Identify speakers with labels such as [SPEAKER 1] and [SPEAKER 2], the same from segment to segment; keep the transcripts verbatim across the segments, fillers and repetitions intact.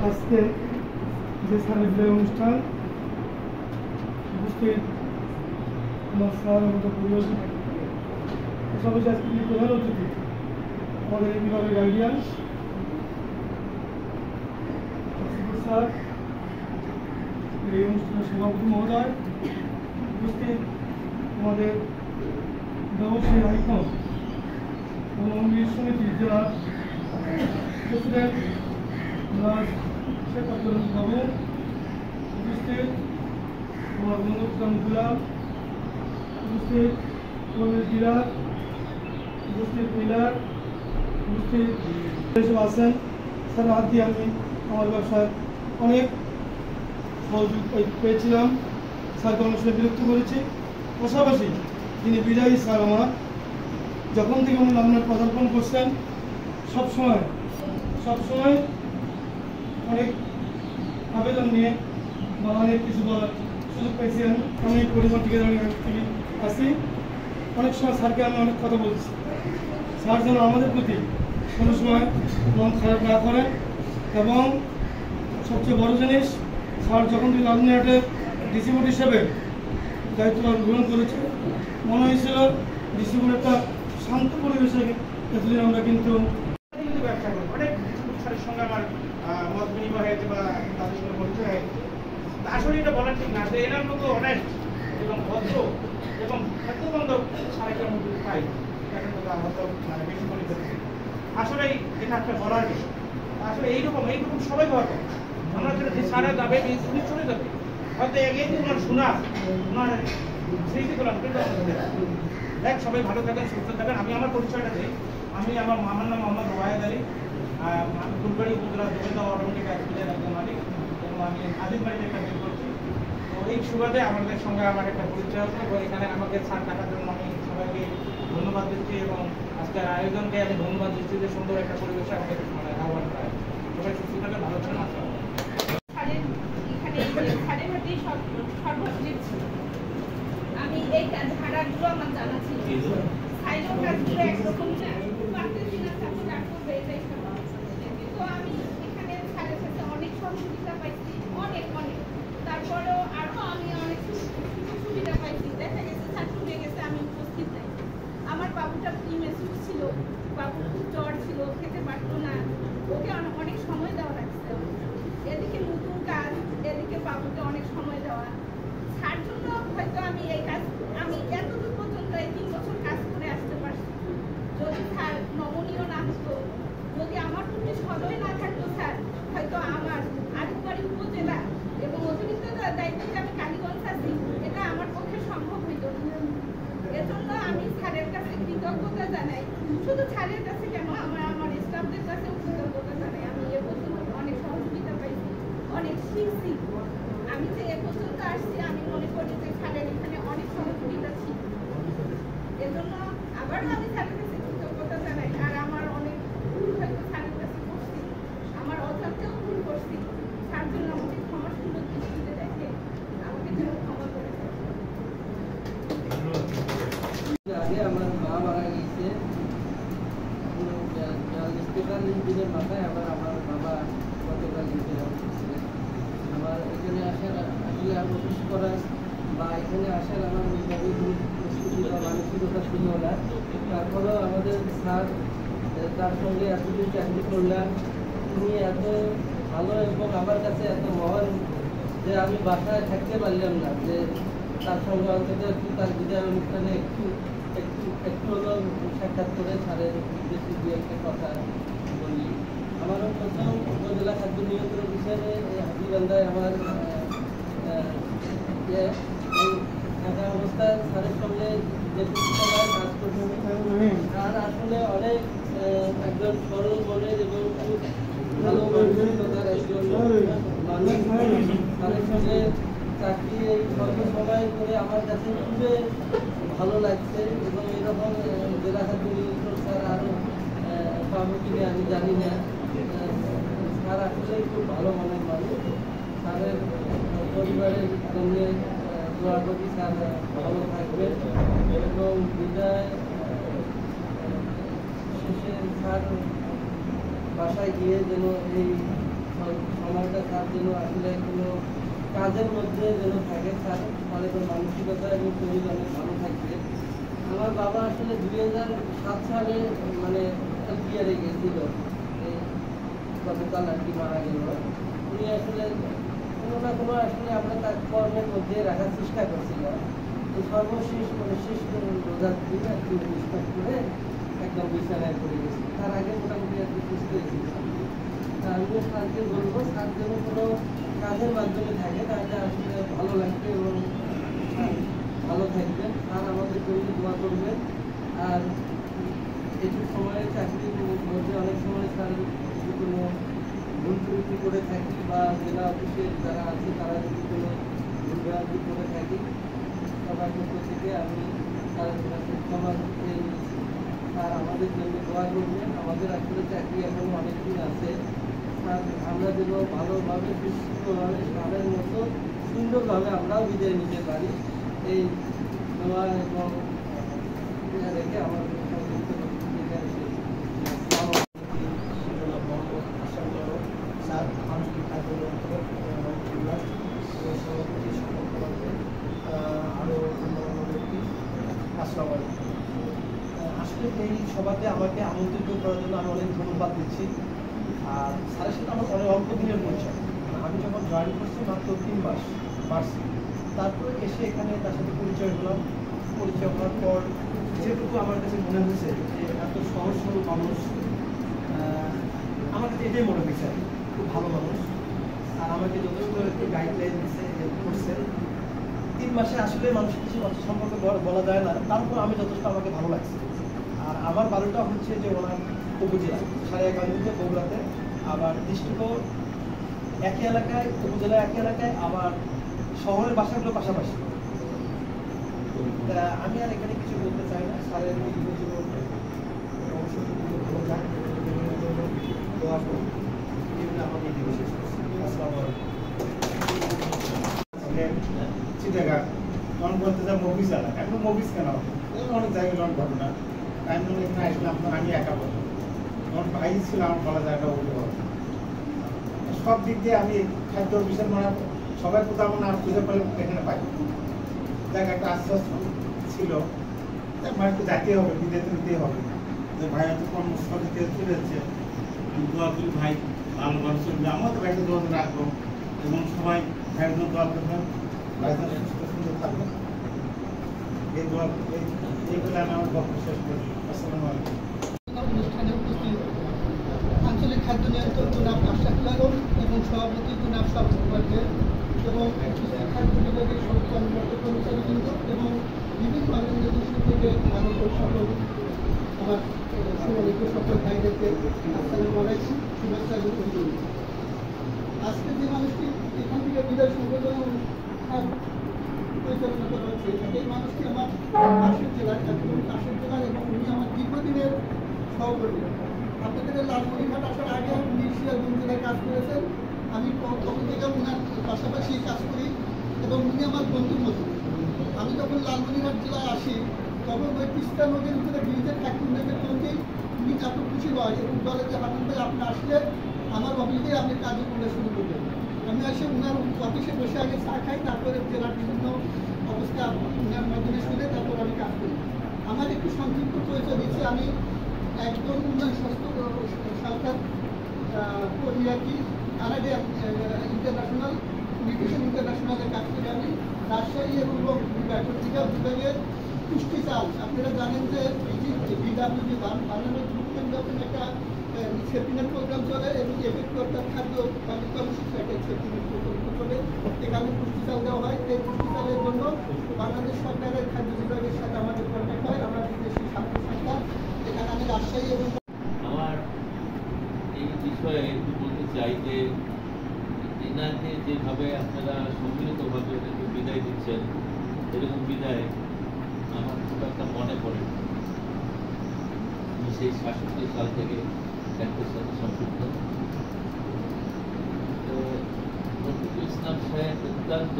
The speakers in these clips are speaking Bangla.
[SPEAKER 1] আজকে যে স্যারের বিদায় অনুষ্ঠান উপস্থিত আমার স্যার আমাদের পরিবেশক পাশাপাশি আজকে তিনি প্রধান অতিথি আমাদের এই বিভাগের গার্ডিয়ান স্যার, এই অনুষ্ঠানের সভাপতি মহোদয়, উপস্থিত আমাদের ব্যবসায়ী আইকন এবং সমিতি জেলার প্রেসিডেন্ট শেখ আব্দুল বাবু, উপস্থিত আমার বন্ধু গুলাম, উপস্থিত ডিলার, উপস্থিত মিলার, উপস্থিত যেসব আছেন স্যার হাত দিয়ে আমি আমার ব্যবসায় অনেক সহযোগ পেয়েছিলাম। স্যারকে অনেক সময় বিরক্ত করেছি। পাশাপাশি তিনি বিদায়ী স্যার আমার, যখন থেকে উনি আপনার পদার্পণ করছেন সবসময় সবসময় অনেক আবেদন নিয়ে বা অনেক কিছু বলার সুযোগ পেয়েছি। আমি আমি পরিবার থেকে দাঁড়িয়ে থেকে আসি, অনেক সময় স্যারকে আমি অনেক কথা বলছি। স্যার যেন আমাদের প্রতি কোনো সময় মন খারাপ না করেন। এবং সবচেয়ে বড় জিনিস, স্যার যখন থেকে লালমিনহাটের ডিসিবোর্ড হিসেবে দায়িত্ব গ্রহণ করেছে, মনে হয়েছিল ডিসিবোর্ড একটা শান্ত পরিবেশে এতদিন আমরা কিন্তু
[SPEAKER 2] ব্যবসা করি। অনেক স্যারের সঙ্গে আমার মত বিনিময় হয়েছে বা তাদের সঙ্গে পরিচয় হয়েছে। আসলে এটা বলা ঠিক না যে এনার মতো অনেক এবং ভদ্র এবং খাদ্যবন্ধব সারেকের মধ্যে পাই, এটার মতো আমরা তো মানে বেশি করে ফেলছি। আসলে এটা একটা বলার বিষয়। আসলে এইরকম এইরকম সবাই হওয়ার কথা। আমরা যেটা যে সারা যাবে উনি চলে যাবে, হয়তো এগিয়ে দিয়ে ওনার শোনা ওনার স্মৃতিগুলো দেখ। সবাই ভালো থাকেন, সুস্থ থাকেন। আমি আমার পরিচয়টা দিই। আমি আমার মামার নাম মোহাম্মদ ওয়াহেদ আলী। আমি ফুলবাড়ি উপজেলা দোকানদা অটোমেটিক অ্যাক্সিডেন্ট একজন মালিক এবং আমি আজিজ বাড়িতে একটা বিল করছি। তো এই সুবাদে আমাদের সঙ্গে আমার একটা পরিচয় হচ্ছে এবং এখানে আমাকে ছাড় টাকার জন্য আমি সবাইকে ধন্যবাদ দিচ্ছি এবং আজকের আয়োজনকে আমি ধন্যবাদ দিচ্ছি যে সুন্দর একটা পরিবেশে আমাকে মানে আহ্বান করা হয়। সবাই সুস্থ থাকেন, ভালো থাকেন।
[SPEAKER 3] আমি এই কাজ ভাড়াগুলো আমার জানা ছিল, সাইডের কাজগুলো একরকম না, পারতেছি না চাকরি করবে এটাই তো আমি এখানে স্যারের সাথে অনেক সহযোগিতা পাইছি, অনেক অনেক। তারপরেও আরও আমি অনেক সুবিধা পাইছি। দেখা গেছে স্যার শুনে গেছে আমি উপস্থিত নাই। আমার বাবুটা প্রিমেচুর ছিল, বাবু খুব জ্বর ছিল, খেতে পারতো না, ওকে অনেক সময় দেওয়া লাগছে। এদিকে নতুন কাজ, এদিকে বাবুকে অনেক সময় দেওয়া। তার জন্য হয়তো আমি এই কাজ আমি এতদূর পর্যন্ত এই তিন বছর কাজ করে আসতে পারছি। যদি স্যার নমনীয় না হতো, যদি আমার প্রতি সদয় না থাকতো স্যার, হয়তো আমার আদিবাড়ি উপজেলা এবং অতিরিক্ত দায়িত্বে আমি কালীগঞ্জ আছি, এটা আমার পক্ষে সম্ভব হইত না। এজন্য আমি স্যারের কাছে কৃতজ্ঞতা জানাই। শুধু স্যারের কাছে কেন, আমার আমার স্টাফদের কাছেও কৃতজ্ঞতা জানাই। আমি এ পর্যন্ত অনেক সহযোগিতা পাইছি, অনেক শিখছি। আমি যে এ পর্যন্ত আসছি, আমি মনে করি যে স্যারের এখানে অনেক সহযোগিতা ছিল। এজন্য আবারও আমি স্যারের কাছে কৃতজ্ঞতা জানাই। আর আমার অনেক ভুল হয়তো স্যারের কাছে করছি, আমার অজান্তেও ভুল করছি। তার জন্য আমাকে ক্ষমা সুন্দর দৃষ্টিতে দেখে আমাকে যেন ক্ষমা করে দেয়।
[SPEAKER 4] আগে আমার মা মারা গিয়েছে, তেতাল্লিশ দিনের মাথায় আবার আমার বাবা গতকাল ছিলেন। আমার এখানে আসার আসলে অফিস করার বা এখানে আসার আমার ওইভাবে প্রস্তুতি বা মানসিকতা ছিল না। তারপরেও আমাদের স্যার, তার সঙ্গে এতদিন চাকরি করলাম, তিনি এত ভালো এবং আমার কাছে এত মহান যে আমি বাসায় থাকতে পারলাম না যে তার সঙ্গে অন্তত একটু তার বিদায় অনুষ্ঠানে একটু একটু একটু হলেও সাক্ষাৎ করে স্যারের উদ্দেশ্যে দু একটা কথা বলি। আমারও প্রথম উপজেলা খাদ্য নিয়ন্ত্রক হিসেবে হাতিবান্ধায় আমার থাকা অবস্থায় স্যারের সঙ্গে যে সময় কাজ করতে স্যার আসলে অনেক একজন সরল মনের এবং খুব ভালো মানসিকতার একজন মানুষ। স্যারের সঙ্গে চাকরি এই স্বল্প সময় করে আমার কাছে খুবই ভালো লাগছে এবং এরকম জেলা খাদ্য নিয়ন্ত্রক স্যার আরও পাবো কিনে আমি জানি না। স্যার আসলে খুব ভালো মনের মানুষ। স্যারের পরিবারের সঙ্গে দোয়া করি স্যার ভালো থাকবেন এবং বিদায় শেষে স্যার বাসায় গিয়ে যেন এই সমাজ যেন আসলে কোনো কাজের মধ্যে যেন থাকে, স্যার তাহলে তো মানসিকতা এবং শরীর অনেক ভালো থাকবে। আমার বাবা আসলে দুই হাজার সাত সালে মানে বিয়ারে গেছিল, এই গতকাল আর কি মারা গেল। উনি আসলে কোনো না কোনো আসলে আমরা তার কর্মের মধ্যে রাখার চেষ্টা করছিলাম। এই সর্বশেষ মানে শেষ রোজার দিন আর কি অনুষ্ঠান করে একদম বিছানায় পড়ে গেছি। তার আগে মোটামুটি আর কি সুস্থ হয়েছিলাম। আমিও স্যারকে বলবো স্যার যেন কোনো কাজের মাধ্যমে থাকে, তাহলে আসলে ভালো লাগবে এবং ভালো থাকবেন। আর আমাদের জন্য দোয়া করবেন। আর একটু সময়ে চাকরির মধ্যে অনেক সময় স্যার যদি কোনো ভুল ত্রুটি করে থাকি বা জেলা অফিসের যারা আছে তারা যদি কোনো ভুলভ্রান্তি করে থাকি, সবার পক্ষ থেকে আমি তাদের কাছে ক্ষমা চেয়ে নিচ্ছি। আর আমাদের জন্য দোয়া করবেন। আমাদের আসলে চাকরি এখনো অনেক দিন আছে। আর আমরা যেন ভালোভাবে সুস্থভাবে সারের মতো সুন্দরভাবে আমরাও বিদায় নিতে পারি, এই দোয়া এবং রেখে আমার
[SPEAKER 5] স্যার আন্তরিক সভাপতি সম্পর্কে আরও অন্যান্য ব্যক্তি, আসসালামু আলাইকুম। আসলে এই সভাতে আমাকে আমন্ত্রিত করার জন্য আমি অনেক ধন্যবাদ দিচ্ছি। আর স্যারের সাথে আমার অনেক অল্প দিনের পরিচয়। আমি যখন জয়েন করছি মাত্র তিন মাস মার্চে, তারপরে এসে এখানে তার সাথে পরিচয় হলাম। পরিচয় হওয়ার পর যেটুকু আমার কাছে মনে হয়েছে যে এত সহজ সরল মানুষ, আমার কাছে এটাই মনে হয়েছে খুব ভালো মানুষ। আর আমাকে যথেষ্ট একটু গাইডলাইন দিচ্ছে, হেল্প করছে। তিন মাসে আসলে মানুষের কিছু কথা সম্পর্কে বলা যায় না, তারপর আমি যথেষ্ট আমাকে ভালো লাগছে। আর আমার বাড়িটা হচ্ছে যে ওনার উপজেলা সারিয়াকান্দিতে বগুড়াতে, আবার ডিস্ট্রিক্টও একই এলাকায়, উপজেলা একই এলাকায়, আবার শহরের বাসাগুলো পাশাপাশি। আমি আর এখানে কিছু বলতে চাই না। স্যারের জীবন অবশ্যই ভালো যাক, দোয়া করুন। এগুলো আমাকে দিয়ে শেষ করছি। আসসালামু আলাইকুম।
[SPEAKER 6] চিটাগাং জন বলতে যা মুভিস আলাদা, এখন মুভিস কেন অনেক জায়গায় জন ঘটনা। আমি যখন এখানে আসলাম তখন আমি একা বললাম, আমার ভাই ছিল আমার বলা জায়গাটা বলতে পারবো। সব দিক দিয়ে আমি খাদ্য বিষয় মানে সবাই কোথাও না খুঁজে পেলে এখানে পাই। দেখ একটা আশ্বাস ছিল মানে একটু যাতে হবে, বিদেশে নিতেই হবে, যে ভাই হয়তো কর্মস্থলে চলে যাচ্ছে। দোয়া করি ভাই ভালো মানুষ চলবে, আমারও তো ভাইকে দোয়া রাখবো এবং সবাই ভাইয়ের জন্য দোয়া করবেন, ভাইয়ের সুস্থ সুন্দর থাকবেন। এই দোয়া এইগুলো আমি আমার বক্তব্য শেষ করি। আসসালামু আলাইকুম।
[SPEAKER 5] অনুষ্ঠানে উপস্থিত আঞ্চলিক খাদ্য নিয়ন্ত্রক জনাব আশরাফুল আলম এবং সভাপতি জনাব সভাপতি এবং খাদ্য বিভাগের সব কর্মকর্তা কর্মচারীবৃন্দ এবং বিভিন্ন অর্গানাইজেশন থেকে আগত সকল আমার সুমানিত সকল ভাইদেরকে আসসালামু আলাইকুম, শুভেচ্ছা এবং অভিনন্দন। আজকে যে মানুষটি এখান থেকে বিদায় সংবর্ধনা অনুষ্ঠান পরিচালনা করা হচ্ছে, এই মানুষটি আমার পাশের জেলার একদম পাশের জেলার এবং উনি আমার দীর্ঘদিনের সহকর্মী। আপনাদের লালমনিরহাট আসার আগে উনি সিরাজগঞ্জ জেলায় কাজ করেছেন। আমি তখন থেকে ওনার পাশাপাশি কাজ করি এবং উনি আমার বন্ধুর মতো। আমি যখন লালমনিরহাট জেলায় আসি তখন ওই তিস্তা নদীর উপরে ব্রিজের ঠাকুর দেখে পৌঁছেই উনি এত খুশি হয় এবং বলে যে হাবিব ভাই আপনি আসলে আমার অফিসেই আপনি কাজে করলে শুরু করবেন। আমি এসে ওনার অফিসে বসে আগে চা খাই, তারপরে জেলার বিভিন্ন অবস্থা ওনার মাধ্যমে শুনে তারপর আমি কাজ করি। আমার একটু সংক্ষিপ্ত পরিচয় দিচ্ছি, আমি একজন উন্নয়ন স্বাস্থ্য সংস্থার কর্মী আর কি। তার আগে ইন্টারন্যাশনাল নিউট্রিশন ইন্টারন্যাশনালের কাজ করি আমি রাজশাহী এবং বিভাগ পত্রিকা বিভাগের পুষ্টি চাল। আপনারা জানেন যে বিডাব্লিউজি বাংলাদেশ গ্রুপের যখন একটা সেফটিনেট প্রোগ্রাম চলে এবং এফেক্ট অর্থাৎ খাদ্য কর্মসূচি একটা সেফটিনেট প্রকল্প চলে, এখানে পুষ্টি চাল দেওয়া হয়। এই পুষ্টি চালের জন্য বাংলাদেশ সরকারের খাদ্য বিভাগের সাথে আমাদের কন্ট্যাক্ট হয়। আমরা বিদেশি ছাত্র সংস্থা, এখানে আমি রাজশাহী এবং
[SPEAKER 7] আমার এই বিষয়ে একটু বলতে চাই যে এনাকে যেভাবে আপনারা সম্মিলিতভাবে এটাকে বিদায় দিচ্ছেন, এরকম বিদায় আমার খুব একটা মনে পড়ে। আমি সেই সাতষট্টি সাল থেকে একটার সাথে সম্পৃক্ত। তো রফিকুল ইসলাম সাহেব অত্যন্ত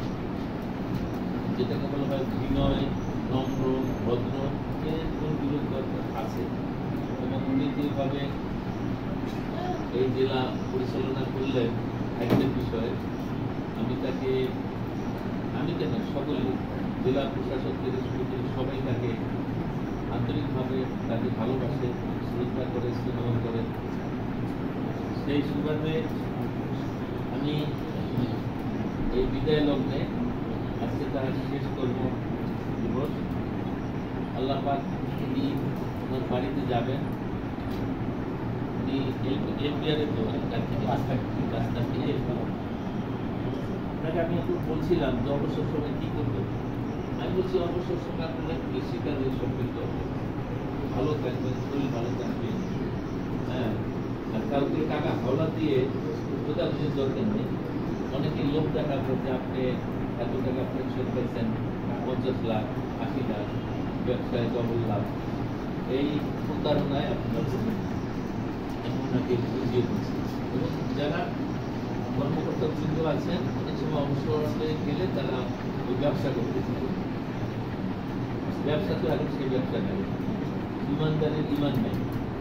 [SPEAKER 7] যেটাকে বলা হয় বিনয়, নম্র, ভদ্র এর গুণগুলো আছে এবং উনি যেভাবে এই জেলা পরিচালনা করলেন খাদ্যের বিষয়ে যে আমি কেন সকলে জেলা প্রশাসক থেকে শুরু করে সবাই তাকে আন্তরিকভাবে তাকে ভালোবাসে, শ্রদ্ধা করে, স্নেহ করে। সেই সুবাদে আমি এই বিদায় লগ্নে আজকে তার শেষ কর্ম দিবস, আল্লাহ পাক তিনি ওনার বাড়িতে যাবেন, উনি এলপিআরে তো রাস্তা রাস্তা থেকে আপনাকে আমি একটু বলছিলাম যে অবসর সময় কী করবেন। আমি বলছি অবসর সময় আপনারা কৃষিকাজে সম্পৃক্ত হবেন, ভালো থাকবেন, শরীর ভালো থাকবে। হ্যাঁ, আর কাউকে টাকা হাওলা দিয়ে খোঁজাখুঁজির দরকার নেই। অনেকে লোক দেখা করতে আপনি এত টাকা পেনশন পেয়েছেন, পঞ্চাশ লাখ আশি লাখ ব্যবসায় ডবল লাভ, এই প্রতারণায় আপনার ওনাকে বুঝিয়ে দিচ্ছে। এবং যারা কর্মকর্তা বৃন্দ আছেন অনেক সময় অবসরে গেলে তারা ওই ব্যবসা করতে চায়, ব্যবসা তো এখন সেই ব্যবসা নেই, ইমানদারের ইমান নেই।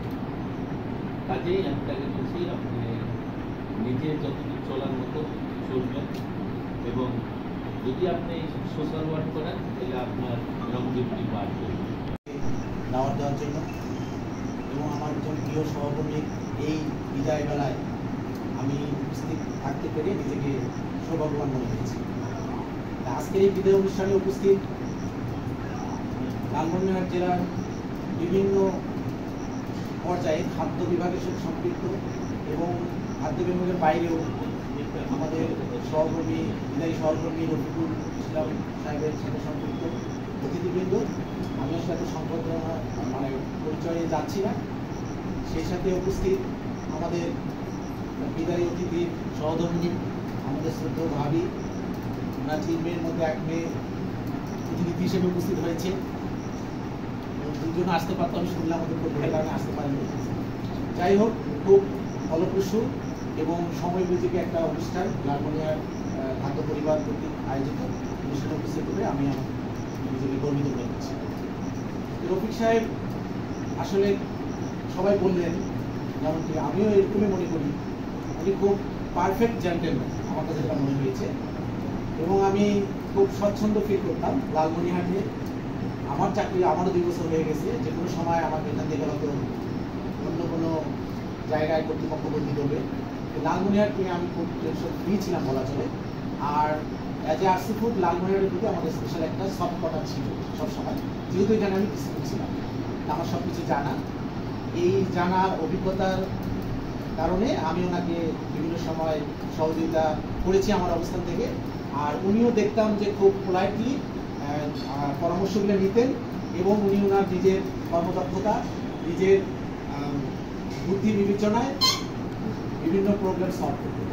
[SPEAKER 7] কাজেই আমি তাকে বলছি আপনি নিজে যতটুকু চলার মতো চলবেন, এবং যদি আপনি সোশ্যাল ওয়ার্ক করেন তাহলে আপনার লংজিভিটি বাড়বে।
[SPEAKER 8] দাওয়াত দেওয়ার জন্য এবং আমার একজন প্রিয় সহকর্মী এই বিদায় বেলায় আমি উপস্থিত থাকতে পেরে নিজেকে সৌভাগ্যবান মনে করেছি। আজকের এই বিদায় অনুষ্ঠানে উপস্থিত লালমনিরহাট জেলার বিভিন্ন পর্যায়ে খাদ্য বিভাগের সাথে সম্পৃক্ত এবং খাদ্য বিভাগের বাইরেও আমাদের সহকর্মী বিদায়ী সহকর্মী রফিকুল ইসলাম সাহেবের সাথে সম্পৃক্ত অতিথিবৃন্দ, আমি ওর সাথে সম্পর্কনা মানে পরিচয়ে যাচ্ছি না। সেই সাথে উপস্থিত আমাদের বিদায়ী অতিথি সহধর্মিনী, আমাদের শ্রদ্ধেয় ভাবি, ওনার তিন মেয়ের মধ্যে এক মেয়ে অতিথি হিসেবে উপস্থিত হয়েছে। দুজন আসতে পারতো, আমি শুনলাম আমাদের পরিবারের কারণে আসতে পারেনি। যাই হোক, খুব ফলপ্রসূ এবং সময় ভিত্তিক একটা অনুষ্ঠান লালমনিরহাট খাদ্য পরিবার কর্তৃক আয়োজিত অনুষ্ঠানে উপস্থিত করে আমি আমার নিজেকে গর্বিত মনে করছি। রফিক সাহেব আসলে সবাই বললেন, যেমনকি আমিও এরকমই মনে করি, উনি খুব পারফেক্ট জেন্টেলম্যান আমার কাছে যেটা মনে হয়েছে। এবং আমি খুব স্বচ্ছন্দ ফিল করতাম লালমনিরহাটে। আমার চাকরি আমারও দুই বছর হয়ে গেছে, যে কোনো সময় আমাকে এখান থেকে হয়তো অন্য কোনো জায়গায় কর্তৃপক্ষ বদলি করবে। লালমনিরহাট নিয়ে আমি খুব টেনশন ফ্রি ছিলাম বলা চলে। আর অ্যাজ এ আরসি ফুড লালমনিরহাটের প্রতি আমাদের স্পেশাল একটা সফট কর্নার ছিল সবসময়, যেহেতু এখানে আমি প্রিন্সিপাল ছিলাম, আমার সব কিছু জানা। এই জানার অভিজ্ঞতার কারণে আমি ওনাকে বিভিন্ন সময় সহযোগিতা করেছি আমার অবস্থান থেকে। আর উনিও দেখতাম যে খুব পোলাইটলি পরামর্শগুলো নিতেন এবং উনি ওনার নিজের কর্মদক্ষতা, নিজের বুদ্ধি বিবেচনায় বিভিন্ন প্রবলেম সলভ করতেন।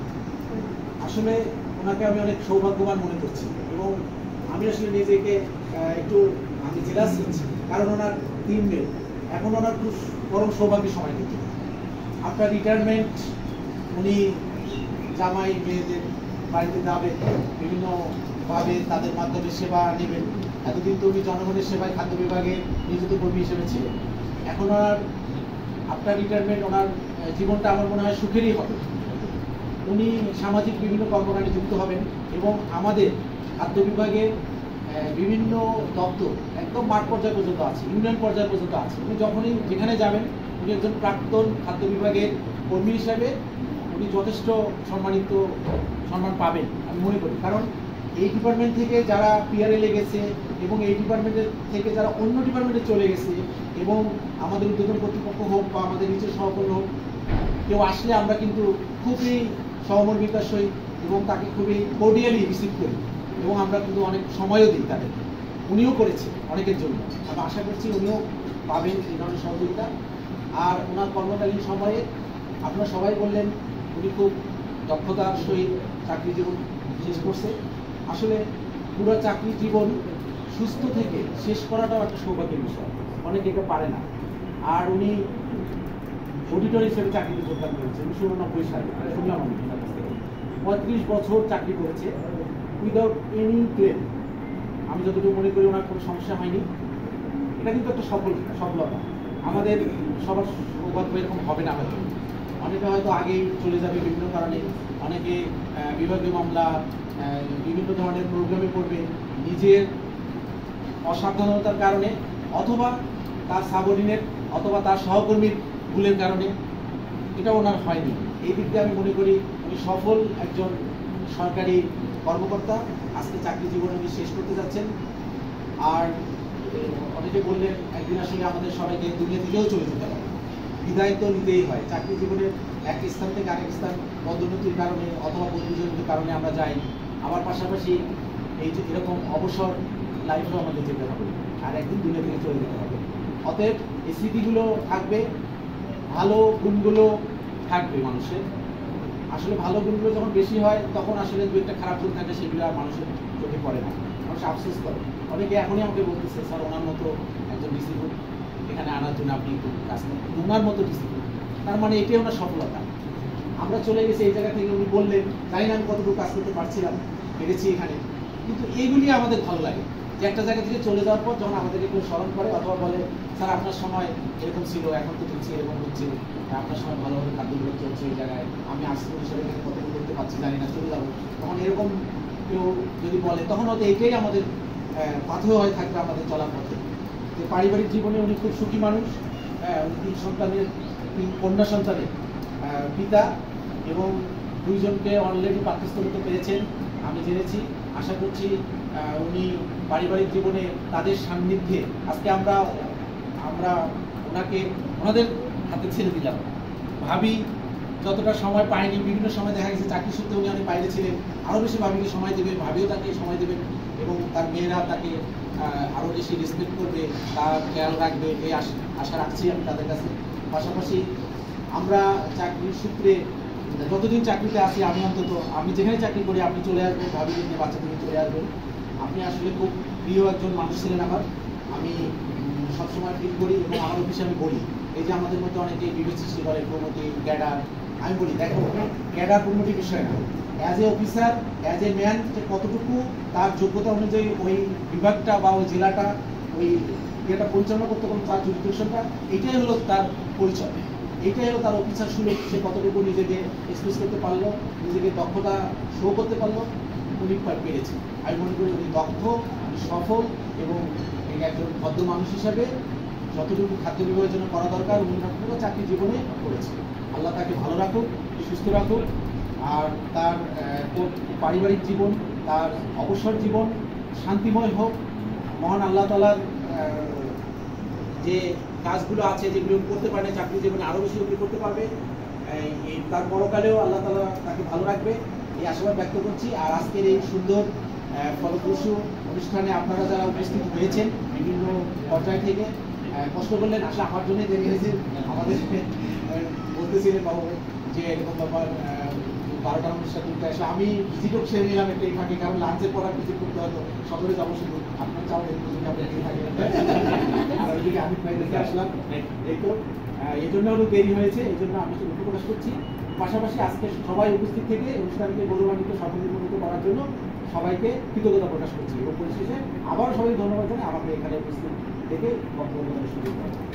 [SPEAKER 8] আসলে ওনাকে আমি অনেক সৌভাগ্যবান মনে করছি এবং আমি আসলে নিজেকে একটু আমি জেলাস হচ্ছি, কারণ ওনার তিন মেয়ে, এখন ওনার খুব পরম সৌভাগ্যের সময় কিন্তু আপনার রিটায়ারমেন্ট, উনি জামাই মেয়েদের বাড়িতে যাবেন, বিভিন্নভাবে তাদের মাধ্যমে সেবা নেবেন। এতদিন তো উনি জনগণের সেবায় খাদ্য বিভাগে নিযুক্ত কর্মী হিসেবে ছিলেন। এখন ওনার আপনার রিটায়ারমেন্ট, ওনার জীবনটা আমার মনে হয় সুখেরই হবে। উনি সামাজিক বিভিন্ন কর্মকাণ্ডে যুক্ত হবেন এবং আমাদের খাদ্য বিভাগের বিভিন্ন দপ্তর একদম মাঠ পর্যায় পর্যন্ত আছে, ইউনিয়ন পর্যায় পর্যন্ত আছে। উনি যখনই যেখানে যাবেন, উনি একজন প্রাক্তন খাদ্য বিভাগের কর্মী হিসাবে উনি যথেষ্ট সম্মানিত সম্মান পাবেন আমি মনে করি। কারণ এই ডিপার্টমেন্ট থেকে যারা পিআরএলে গেছে এবং এই ডিপার্টমেন্টের থেকে যারা অন্য ডিপার্টমেন্টে চলে গেছে এবং আমাদের উদ্যোগের কর্তৃপক্ষ হোক বা আমাদের নিচের সহকর্মী হোক, কেউ আসলে আমরা কিন্তু খুবই সহমর্মিতার সহিত এবং তাকে খুবই কোর্ডিয়ালি রিসিভ করি এবং আমরা কিন্তু অনেক সময়ও দিই তাদের। উনিও করেছে অনেকের জন্য, আমি আশা করছি উনিও পাবেন এই ধরনের সহযোগিতা। আর ওনার কর্মকালীন সময়ে আপনারা সবাই বললেন উনি খুব দক্ষতার সহিত চাকরি জীবন শেষ করছে। আসলে পুরো চাকরি জীবন সুস্থ থেকে শেষ করাটাও একটা সৌভাগ্যের বিষয়, অনেকে এটা পারে না। আর উনি অডিটর হিসেবে চাকরিতে যোগদান করেছেন উনিশশো উননব্বই সালে, শুনলাম আমি ওনার কাছ থেকে। পঁয়ত্রিশ বছর চাকরি করেছে উইদাউট এনি ক্লেম। আমি যতটুকু মনে করি ওনার কোনো সমস্যা হয়নি। এটা কিন্তু একটা সফল সফলতা। আমাদের সবার সৌভাগ্য এরকম হবে না হয়তো, অনেকে হয়তো আগেই চলে যাবে বিভিন্ন কারণে, অনেকে বিভাগীয় মামলা বিভিন্ন ধরনের প্রোগ্রামে পড়বে নিজের অসাবধানতার কারণে, অথবা তার সাবঅর্ডিনেট অথবা তার সহকর্মীর ভুলের কারণে। এটা ওনার হয়নি। এই দিক দিয়ে আমি মনে করি উনি সফল একজন সরকারি কর্মকর্তা। আজকে চাকরি জীবনে উনি শেষ করতে যাচ্ছেন। আর অনেকে বললেন একদিন আসলে আমাদের সবাইকে দুনিয়া থেকেও চলে যেতে হবে, বিদায় তো নিতেই হয়। চাকরি জীবনের এক স্থান থেকে আরেক স্থান পদোন্নতির কারণে অথবা পদোন্নতির কারণে আমরা যাই। আমার পাশাপাশি এই যে এরকম অবসর লাইফেও আমাদের যেতে হবে, আর একদিন দুনিয়া থেকে চলে যেতে হবে। অতএব এই স্মৃতিগুলো থাকবে, ভালো গুণগুলো থাকবে মানুষের। আসলে ভালো গুণগুলো যখন বেশি হয় তখন আসলে দু একটা খারাপ গুণ থাকে, সেগুলো আর মানুষের চোখে পড়ে না, মানুষ আফসোস করে। অনেকে এখনই আমাকে বলতেছে, স্যার ওনার মতো একজন ডিসিপ্লিন এখানে আনার জন্য আপনি একটু কাজ করেন, ওনার মতো ডিসিপ্লিন। তার মানে এটাই ওনার সফলতা। আমরা চলে গেছি এই জায়গা থেকে, উনি বললেন জানি না আমি কতটুকু কাজ করতে পারছিলাম, পেরেছি এখানে, কিন্তু এইগুলি আমাদের ভালো লাগে যে একটা জায়গা থেকে চলে যাওয়ার পর যখন আমাদেরকে কেউ স্মরণ করে অথবা বলে, স্যার আপনার সময় এরকম ছিল, এখন তো দেখছি এরকম হচ্ছে, আপনার সময় ভালোভাবে খাদ্যগুলো চলছে এই জায়গায়, আমি আসতে হিসেবে এখানে কতটুকু করতে পারছি জানি না, চলে যাবো। তখন এরকম কেউ যদি বলে তখন হয়তো এইটাই আমাদের পাথেয় হয়ে থাকবে আমাদের চলার পথে। যে পারিবারিক জীবনে উনি খুব সুখী মানুষ। উনি তিন সন্তানের তিন কন্যা সন্তানের পিতা এবং দুইজনকে অলরেডি পাকিস্তানিত পেরেছেন আমি জেনেছি। আশা করছি উনি পারিবারিক জীবনে তাদের সান্নিধ্যে আজকে আমরা আমরা ওনাকে ওনাদের হাতে ছেড়ে দিলাম। ভাবি যতটা সময় পায়নি, বিভিন্ন সময় দেখা গেছে চাকরি সূত্রে উনি অনেক বাইরে ছিলেন, আরও বেশি ভাবিকে সময় দেবেন, ভাবিও তাকে সময় দেবেন এবং তার মেয়েরা তাকে আরও বেশি রেসপেক্ট করবে, তার খেয়াল রাখবে, এই আশা রাখছি আমি তাদের কাছে। পাশাপাশি আমরা চাকরির সূত্রে যতদিন চাকরিতে আসি, আমি অন্তত আমি যেখানে চাকরি করি আপনি চলে আসবেন, ভাবিকে নিয়ে বাচ্চাদের নিয়ে চলে আসবেন। আপনি আসলে খুব প্রিয় একজন মানুষ ছিলেন আমার। আমি সবসময় ফিল করি এবং আমার অফিসে আমি বলি, এই যে আমাদের মধ্যে অনেকে বিভেদ সৃষ্টি করে প্রমোটি ক্যাডার, আমি বলি দেখো ক্যাডার প্রমোটি বিষয় না, as a officer as a man যে কতটুকু তার যোগ্যতা অনুযায়ী ওই বিভাগটা বা ওই জেলাটা ওই ইয়েটা পরিচালনা করতে পারলো, তার জুডিকশনটা এইটাই হলো তার পরিচয়, এইটাই হলো তার অফিসার সুলভ। সে কতটুকু নিজেকে এক্সপ্রেস করতে পারলো, নিজেকে দক্ষতা শো করতে পারলো, উনি পেরেছে। আমি মনে করি উনি দক্ষ, উনি সফল এবং একজন ভদ্র মানুষ হিসাবে যতটুকু খাদ্য বিভাগের জন্য করা দরকার উনি পুরো চাকরি জীবনে করেছে। আল্লাহ তাকে ভালো রাখুক, সুস্থ রাখুক, আর তার পারিবারিক জীবন, তার অবসর জীবন শান্তিময় হোক। মহান আল্লাহ তাআলার যে কাজগুলো আছে যেগুলো করতে পারে চাকরি জীবনে আরও বেশি ওগুলো করতে পারবে, এই তার পরকালেও আল্লাহ তাআলা তাকে ভালো রাখবে এই আশাবাদ ব্যক্ত করছি। আর আজকের এই সুন্দর ফলপ্রসূ অনুষ্ঠানে আপনারা যারা উপস্থিত হয়েছেন বিভিন্ন পর্যায় থেকে কষ্ট করলেন, আসলে আমার জন্যই দেরি হয়েছে। আমাদের বলতেছিলেন বাবু যে এরকম ব্যাপার বারোটার অনুষ্ঠান করতে আসলে আমি ভিজিটও সেরে নিলাম একটা এই ফাঁকে, কারণ লাঞ্চের পর ভিজিট করতে হয়তো সদরে যাবো, শুধু আপনার চাও আপনি থাকেন আর ওইদিকে আমি প্রায় দেখে আসলাম। এই তো এই জন্য আরও দেরি হয়েছে, এই জন্য আমি দুঃখ প্রকাশ করছি। পাশাপাশি আজকে সবাই উপস্থিত থেকে অনুষ্ঠানকে গৌরবান্বিত সাফল্যমণ্ডিত করার জন্য সবাইকে কৃতজ্ঞতা প্রকাশ করছি এবং পরিশেষে আবারও সবাই ধন্যবাদ জানাই আমাকে এখানে উপস্থিত থেকে বক্তব্য দেওয়ার সুযোগ দেওয়ার জন্য।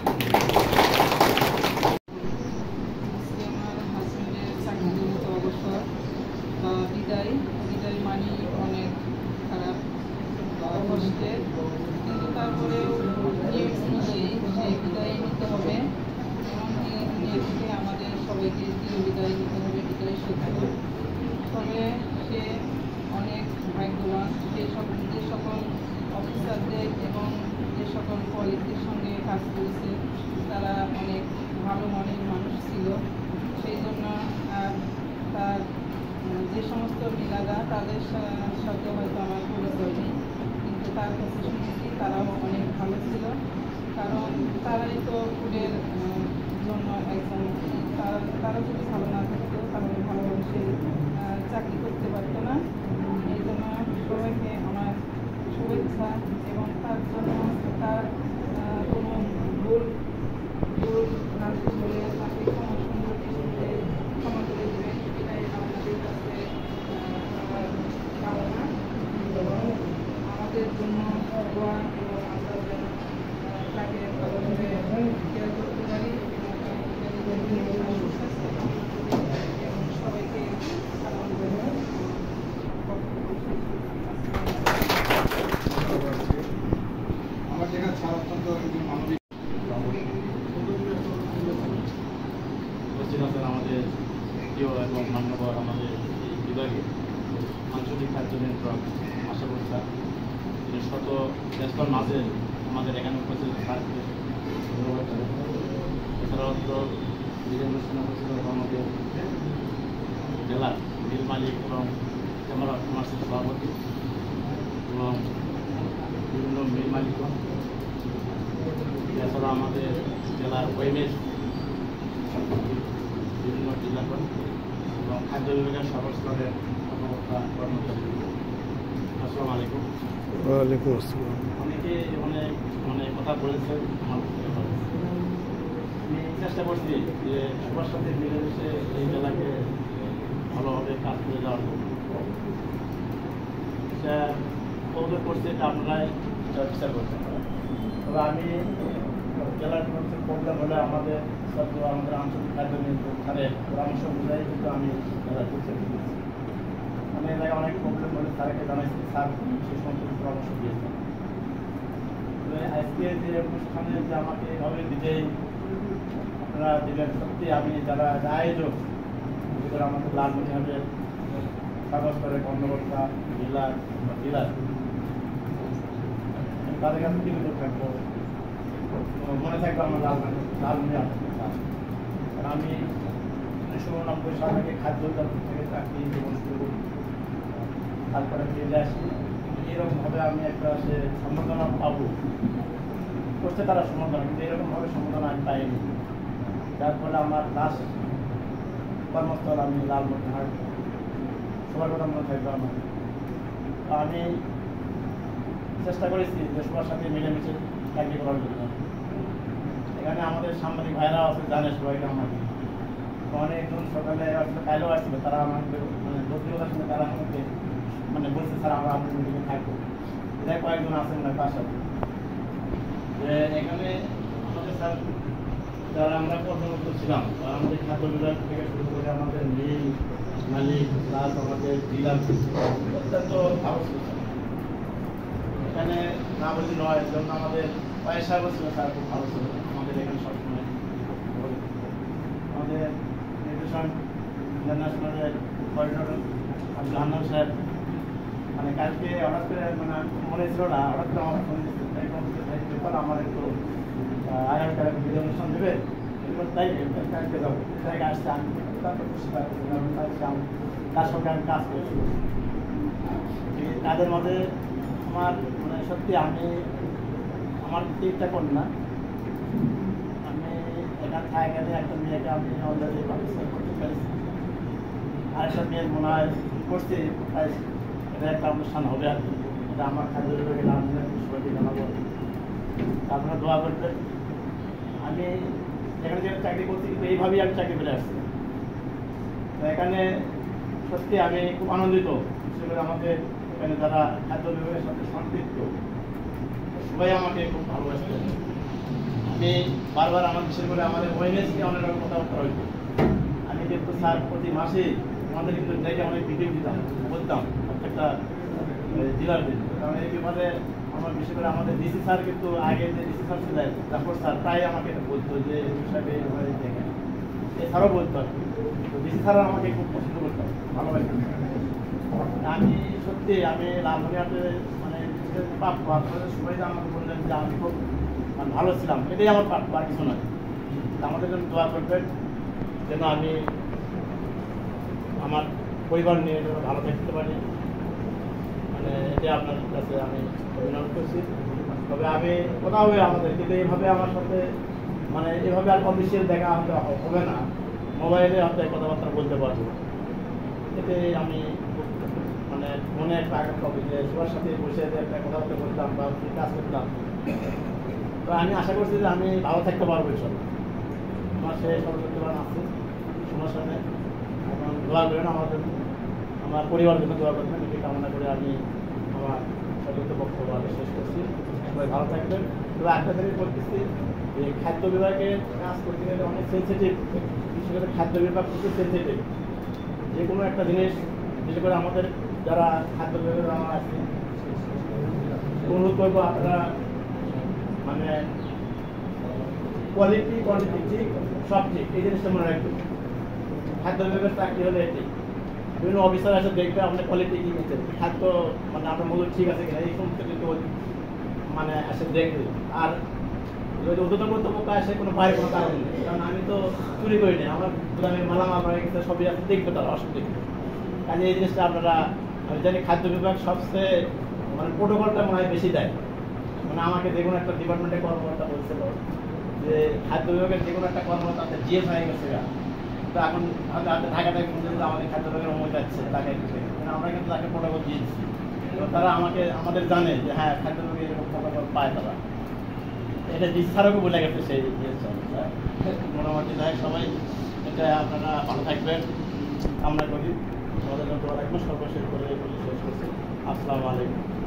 [SPEAKER 9] বিদায় বিদায় মানি অনেক খারাপ কষ্টের, কিন্তু তারপরেও নিয়ম অনুযায়ী সেই বিদায় নিতে হবে এবং নিয়ে থেকে আমাদের সবাইকে চির বিদায় নিতে হবে, বিদায় সত্য। তবে সে অনেক ভাগ্যবান, যে সকল যে সকল অফিসারদের এবং যে সকল কলিগদের সঙ্গে কাজ করেছে তারা অনেক ভালো মনের মানুষ ছিল। সেই জন্য আর তার যে সমস্ত মিলাদা তাদের সাথে হয়তো আমার পরিচয় নেই, কিন্তু তার কাছে শুনেছি তারাও অনেক ভালো ছিল, কারণ তারাই তো ফুডের জন্য একজন, তারা তারা যদি ভালো না থাকতো তাহলে ভালোভাবে সে চাকরি করতে পারতো না। এই জন্য সবাইকে আমার শুভেচ্ছা এবং তার জন্য তার কোনো ভুল ভুল না হলে তাকে ক্ষমা সুন্দর দৃষ্টিতে ক্ষমা করে দেবেন, এটাই আমাদের কাছে কামনা এবং আমাদের জন্য দোয়া এবং আমরা যেন তাকে ভালোভাবে কেয়ার করতে পারি এবং সুস্বাস্থ্য
[SPEAKER 10] নম্বর আমাদের এই বিভাগে আঞ্চলিক খাদ্য নিয়ন্ত্রক আশা করছি তিনি শত ব্যস্তর মাঝে আমাদের এখানে উপস্থিত স্যারকে ধন্যবাদ জানাই। এছাড়াও তো বীরেন্দ্র সিনহা উপস্থিত আমাদের জেলার মিল মালিক এবং চেম্বার অফ কমার্সের সভাপতি এবং বিভিন্ন মিল মালিকগণ, এছাড়া আমাদের জেলার ওয়েমেজ বিভিন্ন জেলাগণ এবং খাদ্য বিভাগের সর্বস্তরের কর্মকর্তা কর্মচারী, আসসালামু আলাইকুম।
[SPEAKER 1] ওয়ালাইকুম আসসালাম।
[SPEAKER 10] অনেকে অনেক মানে কথা বলেছেন, আমার আমি চেষ্টা করছি যে সবার সাথে মিলেমিশে এই জেলাকে ভালোভাবে কাজ করে যাওয়ার জন্য। এটা কৌতুক করছে এটা আপনারাই বিচার করতে পারেন। তবে আমি জেলার প্রবলেম হলে আমাদের ছাত্র আমাদের আঞ্চলিক খাদ্য নিয়ন্ত্রক স্যারের পরামর্শ অনুযায়ী কিন্তু আমি জেলা করতে পেরেছি। আমি এর আগে অনেক প্রবলেম হলে স্যারকে জানাইছি, স্যার সে সম্পর্কে পরামর্শ দিয়েছেন। তবে আজকে যে অনুষ্ঠানে যে আমাকে এভাবে দিতেই আপনারা দিলেন, সত্যি আমি যারা আয়োজক যেগুলো আমাদের লালমনিরহাটের কাগজ করে কর্মকর্তা জেলার বা জেলার তাদের কাছে কিন্তু থাকবো, মনে থাকবে আমার লালমনি লালমনিরহাট। কারণ আমি উনিশশো উননব্বই সাল থেকে খাদ্য দপ্তর থেকে চাকরি জীবন শুরু করি, তারপরে ফিরে আসি। এরকমভাবে আমি একটা সে সম্বোধনা পাবো করছে তারা সম্বোধনা, কিন্তু এরকমভাবে সম্বোধনা আমি পাইনি। যার ফলে আমার লাস্ট কর্মস্থল আমি লালমনিরহাট, সবার কথা মনে থাকবে আমার। আমি চেষ্টা করেছি যে সবার সাথে মিলেমিশে চাকরি করার জন্য। এখানে আমাদের সাংবাদিক ভাইরা আছে, জানে সবাইকে আমাকে অনেকজন সকালে আসলে কাইলেও আসছিল, তারা আমাকে মানে দক্ষিণতার সঙ্গে তারা আমাকে মানে বলছে স্যার আমরা আপনার মিটিংয়ে থাকবো। এটা কয়েকজন আছেন না তার সাথে যে এখানে আমাদের স্যার যারা আমরা কর্মরত ছিলাম, আমাদের খাদ্য বিভাগ থেকে শুরু করে আমাদের মিল মালিক প্লাস আমাদের ডিলার অত্যন্ত ভালো ছিল। এখানে না বলি নয়, যেমন আমাদের পয়সা ছিল স্যার খুব ভালো ছিল আমাদের এখানে সবসময়। আমাদের নির্দেশন ইন্টারন্যাশনালের কোঅর্ডিনেটর আব্দুল হান্নান সাহেব মানে কালকে হঠাৎ করে মানে মনে ছিল না, হঠাৎ করে আমার ফোন দিচ্ছে ব্যাপার আমার একটু আগামীকাল ভিডিও অনুষ্ঠান দেবে, তাই কালকে যাবো জায়গায় আসছে। আমি তারপর খুশি পাচ্ছি, কারণ তার সঙ্গে আমি কাজ করেছি। তাদের মাঝে আমার মানে সত্যি আমি আমার তিনটা কন্যা, আমি এখানে থাকা গেলে একটা মেয়েকে আমি অলরেডি পাকিস্তান করতে পেরেছি, আর একটা মেয়ের মনে হয় করছি, তাই এটা একটা অনুষ্ঠান হবে আর কি। এটা আমার খাদ্য বিভাগে নাম সবাইকে জানাবো, আপনারা দোয়া করবেন। আমি এখানে যে চাকরি করছি কিন্তু এইভাবেই আমি চাকরি করে আসছি। তো এখানে সত্যি আমি খুব আনন্দিত, বিশেষ করে আমাদের এখানে যারা খাদ্য বিভাগের সাথে সম্পৃক্ত সবাই আমাকে খুব ভালোবাসতেন। আমি বারবার আমার বিশেষ করে আমাদের ওয়েমেজ নিয়ে অনেক রকম কথাবার্তা হইতো। আমি কিন্তু স্যার প্রতি মাসে আমাদের কিন্তু দেখে অনেক মিটিং দিতাম, বলতাম প্রত্যেকটা জেলার দিন। কারণ এই বিভাগে আমার বিশেষ করে আমাদের ডিসি স্যার কিন্তু আগে যে ডিসি স্যার ছিলেন জাফর স্যার প্রায় আমাকে বলতো যে হিসাবে এইভাবে দেখেন, এছাড়াও বলতো আর কি। তো ডিসি স্যার আমাকে খুব পছন্দ করতাম, ভালোবাসতাম। আমি সত্যি আমি লালমনিরহাটে মানে পাপ সবাই আমাকে বললেন যে আমি খুব মানে ভালো ছিলাম, এটাই আমার পাপ, আর কিছু নয়। আমাদের জন্য দোয়া করবেন যেন আমি আমার পরিবার নিয়ে যেন ভালো থাকতে পারি, মানে এটাই আপনার কাছে আমি অভিনয় করছি। তবে আমি কোথাও আমাদের কিন্তু এইভাবে আমার সাথে মানে এভাবে আর অফিসিয়াল দেখা হতে হবে না, মোবাইলে হয়তো কথাবার্তা বলতে পারবো। এতে আমি মানে মনে একটা আঘাত পাবো যে সবার সাথে বসে একটা কথাবার্তা বলতাম বা কাজ করতাম। তো আমি আশা করছি যে আমি ভালো থাকতে পারবো এসব। আমার সে সর্বশক্তিমান আছে সবার সাথে, এখন দোয়া করেন আমার জন্য, আমার পরিবারের জন্য দোয়া করবেন, এটি কামনা করে আমি আমার সর্বোচ্চ বক্তব্য আমি শেষ করছি। সবাই ভালো থাকবেন। তবে একটা থেকে বলতেছি যে খাদ্য বিভাগে কাজ করতে গেলে অনেক সেন্সিটিভ, বিশেষ করে খাদ্য বিভাগ খুব সেন্সিটিভ। যে কোনো একটা জিনিস বিশেষ করে আমাদের যারা খাদ্য বিভাগে আমার আছে অনুরোধ করবো আপনারা মানে কোয়ালিটি কোয়ান্টিটি ঠিক সব ঠিক, এই জিনিসটা মনে রাখবেন। খাদ্য বিভাগের চাকরি হলে এটি বিভিন্ন অফিসার আছে দেখবে আপনার কোয়ালিটি কি নিচ্ছে খাদ্য মানে আপনার মজুর ঠিক আছে কিনা এই সমস্ত কিন্তু মানে আসে দেখবে। আর যদি উদ্যোতন কর্তৃপক্ষ আসে কোনো বাইরে কোনো কারণ নেই, কারণ আমি তো চুরি করি না, আমার গ্রামের মালামাল হয়ে গেছে সবই আপনি দেখবে তারা অসুবিধা দেখবে। কাজে এই জিনিসটা আপনারা আমি জানি খাদ্য বিভাগ সবচেয়ে মানে প্রোটোকলটা মনে হয় বেশি দেয়। মানে আমাকে যে কোনো একটা ডিপার্টমেন্টের কর্মকর্তা বলছিল যে খাদ্য বিভাগের যে কোনো একটা কর্মকর্তা আপনার জিএস হয়ে গেছে গা, তো এখন হয়তো আপনি ঢাকাটায় পর্যন্ত আমাদের খাদ্য বিভাগের অনুমতি যাচ্ছে ঢাকায় কিন্তু আমরা কিন্তু তাকে প্রোটোকল দিয়ে দিচ্ছি এবং তারা আমাকে আমাদের জানে যে হ্যাঁ খাদ্য বিভাগে এরকম প্রোটোকল পায় তারা। এটা ডিসসারও বলে গেছে সেই জিনিসটা। মোটামুটি যাই সবাই এটা আপনারা ভালো থাকবেন কামনা করি, আমাদের জন্য দোয়া রাখবেন। সর্বশেষ করে শেষ করছি। আসসালামু আলাইকুম।